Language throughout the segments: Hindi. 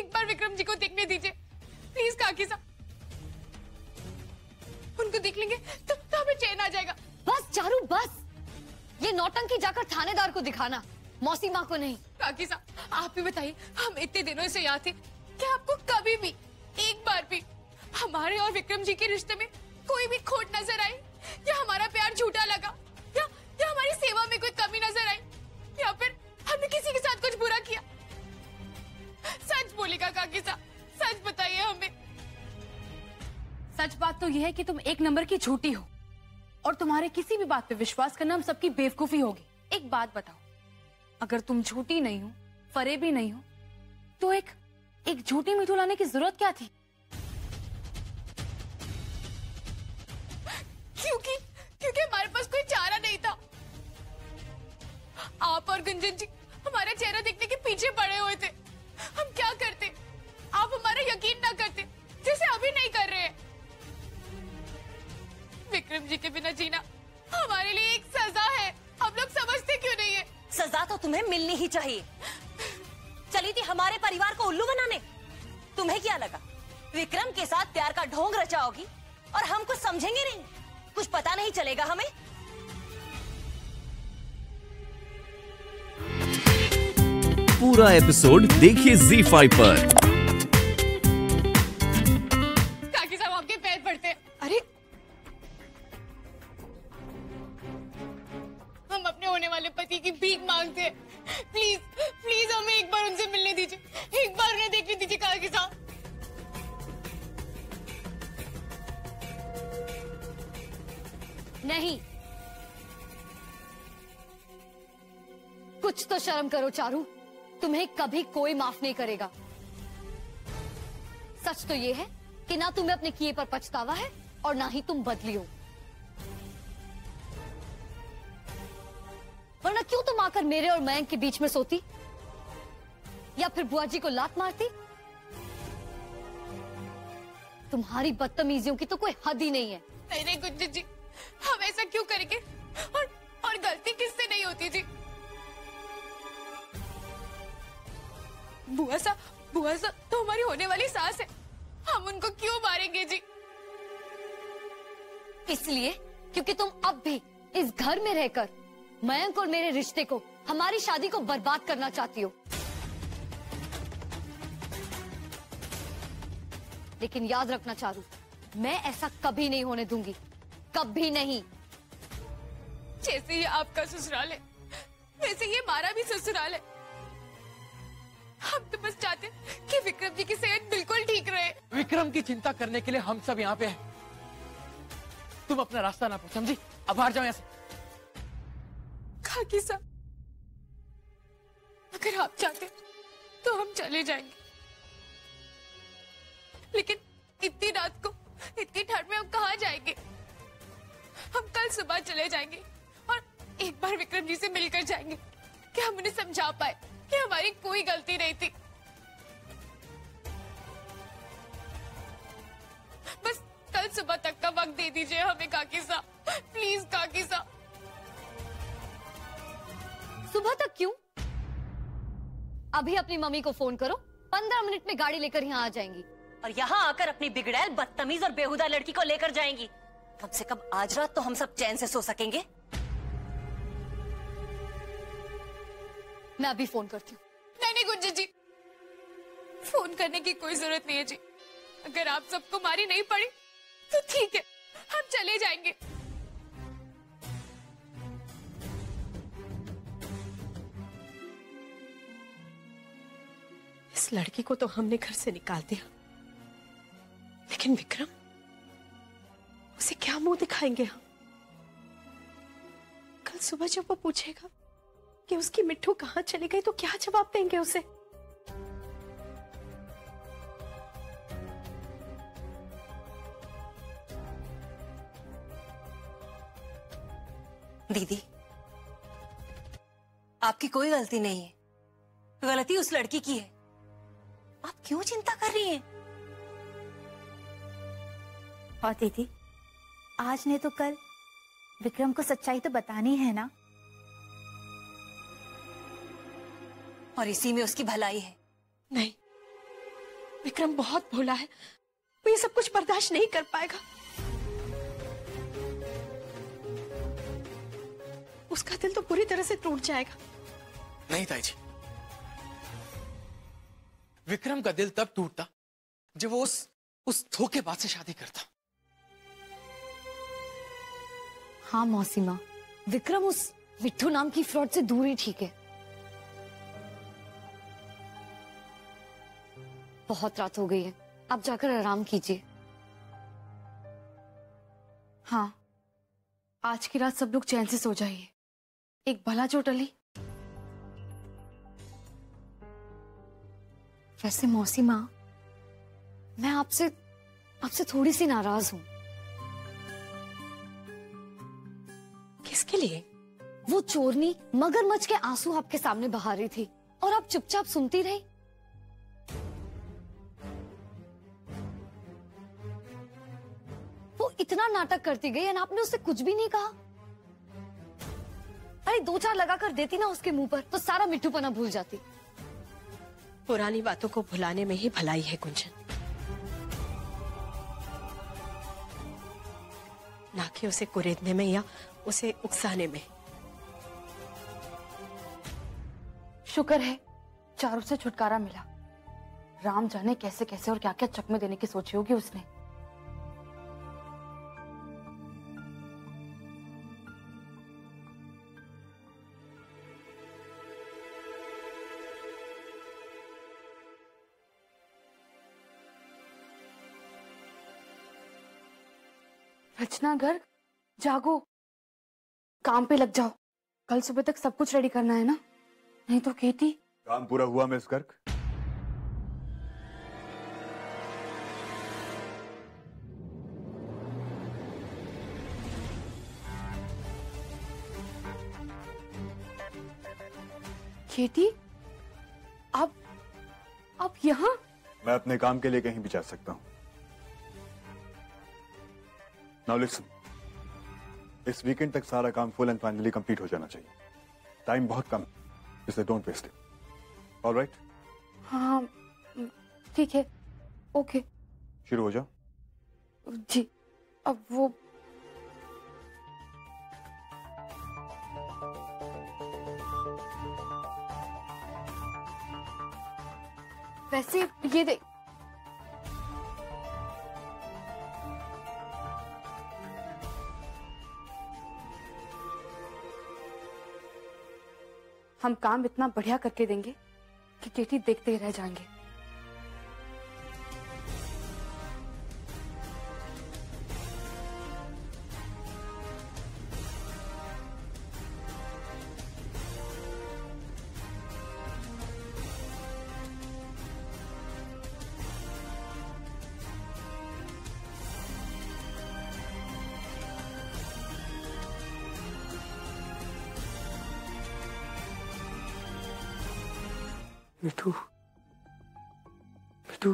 एक बार विक्रम जी को देखने दीजिए प्लीज काकी साहब। उनको देख लेंगे तो हमें चैन आ जाएगा। बस चारू बस, ये नौटंकी जाकर थानेदार को दिखाना, मौसी माँ को नहीं। काकी साहब आप भी बताइए, हम इतने दिनों से यहाँ थे कि आपको कभी भी एक बार भी हमारे और विक्रम जी के रिश्ते में कोई भी खोट नजर आई, या हमारा प्यार झूठा लगा, या हमारी सेवा में कोई कमी नजर आई, या फिर हमने किसी के साथ कुछ बुरा किया? सच बोलेगा काकी साहब, सच बताइए हमें। सच बात तो यह है कि तुम एक नंबर की झूठी हो और तुम्हारे किसी भी बात पे विश्वास करना हम सबकी बेवकूफी होगी। एक बात बताओ, अगर तुम झूठी नहीं हो, फरेबी नहीं हो, तो एक झूठी मीठू लाने की जरूरत क्या थी? क्योंकि हमारे पास कोई चारा नहीं था। आप और गुंजन जी हमारा चेहरा देखने के पीछे पड़े हुए थे। हम क्या करते, आप हमारा यकीन ना करते, जैसे अभी नहीं कर रहे हैं। विक्रम जी के बिना जीना हमारे लिए एक सजा है, हम लोग समझते क्यों नहीं है? सजा तो तुम्हें मिलनी ही चाहिए। चली थी हमारे परिवार को उल्लू बनाने। तुम्हें क्या लगा विक्रम के साथ प्यार का ढोंग रचाओगी और हम कुछ समझेंगे नहीं, कुछ पता नहीं चलेगा हमें? पूरा एपिसोड देखिए ZEE5 पर। काकी साहब आपके पैर पड़ते हैं। अरे हम अपने होने वाले पति की भीख मांगते हैं, प्लीज प्लीज हमें एक बार उनसे मिलने दीजिए, एक बार उन्हें देखने दीजिए काकी साहब। नहीं, कुछ तो शर्म करो चारू, तुम्हें कभी कोई माफ नहीं करेगा। सच तो ये है कि ना तुम्हें अपने किए पर पछतावा है और ना ही तुम बदली हो। वरना क्यों तुम आकर मेरे और मयंक के बीच में सोती, या फिर बुआ जी को लात मारती? तुम्हारी बदतमीजियों की तो कोई हद ही नहीं है। नहीं गुंजन जी, हम ऐसा क्यों करेंगे? और गलती किससे नहीं होती जी? बुआ सा तो हमारी होने वाली सास है, हम उनको क्यों मारेंगे जी? इसलिए क्योंकि तुम अब भी इस घर में रहकर मयंक और मेरे रिश्ते को, हमारी शादी को बर्बाद करना चाहती हो। लेकिन याद रखना चारू, मैं ऐसा कभी नहीं होने दूंगी, कभी नहीं। जैसे ये आपका ससुराल है, वैसे ये हमारा भी ससुराल है। हम तो बस चाहते हैं कि विक्रम जी की सेहत बिल्कुल ठीक रहे। विक्रम की चिंता करने के लिए हम सब यहाँ पे हैं। तुम अपना रास्ता ना पूछ, समझी? अब बाहर जाओ यहाँ से। काकी साहब, अगर आप चाहते तो हम चले जाएंगे, लेकिन इतनी रात को, इतनी ठंड में हम कहाँ जाएंगे? हम कल सुबह चले जाएंगे और एक बार विक्रम जी से मिलकर जाएंगे कि हम उन्हें समझा पाए कि हमारी कोई गलती नहीं थी। बस कल सुबह तक का वक्त दे दीजिए हमें काकी साहब, प्लीज काकी साहब। सुबह तक क्यों? अभी अपनी मम्मी को फोन करो, 15 मिनट में गाड़ी लेकर यहाँ आ जाएंगी। और यहाँ आकर अपनी बिगड़ैल, बदतमीज और बेहुदा लड़की को लेकर जाएंगी। कम से कम आज रात तो हम सब चैन से सो सकेंगे। मैं अभी फोन करती हूँ। नहीं गुंजन जी, फोन करने की कोई जरूरत नहीं है जी। अगर आप सबको मारी नहीं पड़ी तो ठीक है, हम चले जाएंगे। इस लड़की को तो हमने घर से निकाल दिया, लेकिन विक्रम, उसे क्या मुंह दिखाएंगे हम? कल सुबह जब वो पूछेगा कि उसकी मिट्ठू कहाँ चली गई, तो क्या जवाब देंगे उसे? दीदी, आपकी कोई गलती नहीं है, गलती उस लड़की की है। आप क्यों चिंता कर रही हैं? और दीदी, आज ने तो कल विक्रम को सच्चाई तो बतानी है ना, और इसी में उसकी भलाई है। नहीं, विक्रम बहुत भोला है, वो ये सब कुछ बर्दाश्त नहीं कर पाएगा। उसका दिल तो पूरी तरह से टूट जाएगा। नहीं ताई जी, विक्रम का दिल तब टूटता जब वो उस धोखेबाज से शादी करता। हाँ मौसी माँ, विक्रम उस मिट्टू नाम की फ्रॉड से दूर ही ठीक है। बहुत रात हो गई है, आप जाकर आराम कीजिए। हाँ, आज की रात सब लोग चैन से सो जाइए। एक भला जो टली। वैसे मौसी माँ, मैं आपसे थोड़ी सी नाराज हूँ। किसके लिए? वो चोरनी मगरमच्छ के आंसू आपके सामने बहा रही थी और आप चुपचाप सुनती रही। वो इतना नाटक करती गई और आपने उससे कुछ भी नहीं कहा। अरे 2-4 लगा कर देती ना उसके मुंह पर तो सारा मिट्टूपना भूल जाती। पुरानी बातों को भुलाने में ही भलाई है गुंजन, ना कि उसे कुरेदने में या उसे उकसाने में। शुक्र है चारों से छुटकारा मिला। राम जाने कैसे कैसे और क्या क्या चकमे देने की सोची होगी उसने। रचना गर्ग, जागो, काम पे लग जाओ। कल सुबह तक सब कुछ रेडी करना है ना, नहीं तो केटी। काम पूरा हुआ मिस गर्ग? केटी, आप यहाँ? मैं अपने काम के लिए कहीं भी जा सकता हूँ। नाउ लिसन, इस वीकेंड तक सारा काम फुल एंड फाइनली कंप्लीट हो जाना चाहिए। टाइम बहुत कम, इसलिए डोंट वेस्ट इट। ऑलराइट? हाँ ठीक है, ओके। शुरू हो जाओ। जी, अब वो वैसे ये देख, हम काम इतना बढ़िया करके देंगे कि केटी देखते ही रह जाएंगे। मिठू, मिठू,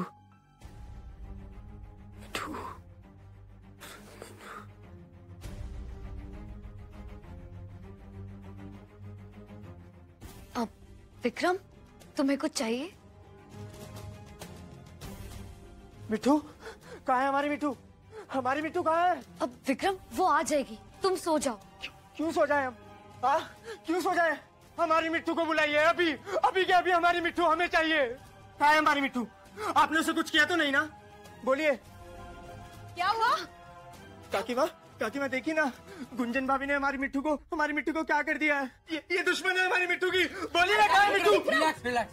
मिठू। अब विक्रम, तुम्हें कुछ चाहिए? मिठू कहाँ है हमारी मिठू? हमारी मिठू कहाँ है? अब विक्रम, वो आ जाएगी, तुम सो जाओ। क्यों सो जाए हम? क्यों सो जाए? हमारी मिट्टू को बुलाइए अभी, अभी क्या अभी? हमारी मिट्टू हमें चाहिए। कहाँ है हमारी मिट्टू? आपने उसे कुछ किया तो नहीं ना? बोलिए। क्या हुआ? काकी माँ देखी ना, गुंजन भाभी ने हमारी मिट्टू को क्या कर दिया है? ये दुश्मन है हमारी मिट्टू की। बोलिए ना, कहाँ है मिट्टू? Relax relax.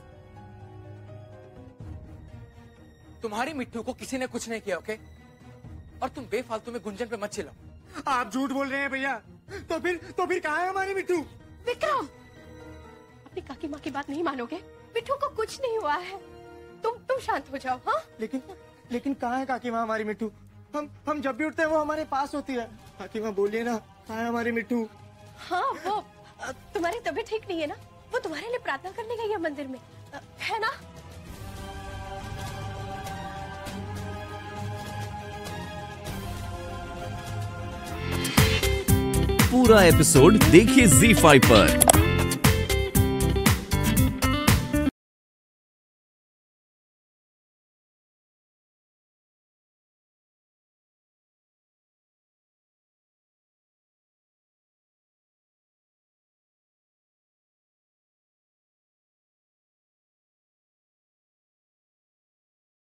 तुम्हारी मिट्टू को किसी ने कुछ नहीं किया, ओके? और तुम बेफालतू में गुंजन पे मत चिल्लाओ। आप झूठ बोल रहे हैं भैया। तो फिर कहाँ है हमारी मिट्टू? विक्रम, अपनी काकी माँ की बात नहीं मानोगे? मिट्टू को कुछ नहीं हुआ है, तुम शांत हो जाओ। हाँ, लेकिन कहाँ है काकी माँ हमारी मिट्टू? हम जब भी उठते हैं वो हमारे पास होती है। काकी माँ बोलिए ना, कहाँ है हमारी मिट्टू? हाँ, वो तुम्हारी तबीयत ठीक नहीं है ना, वो तुम्हारे लिए प्रार्थना करने गई है मंदिर में, है ना? पूरा एपिसोड देखिए ZEE5 पर।